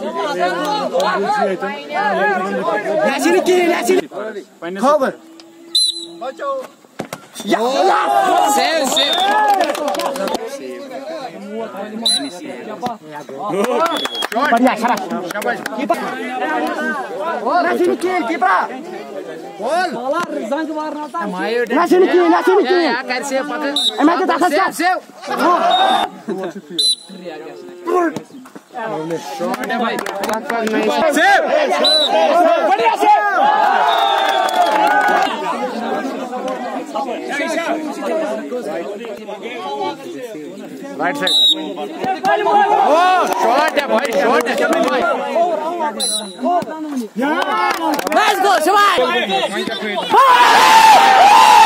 Cover. Save. बढ़िया शाबाश keeper keeper ball जंग मारना था नासिन की या कर से पता मैं तो दाखल सेव शॉट है भाई सेव बढ़िया सेव राइट साइड ओ शॉट है भाई शॉट है लेट्स गो शबाश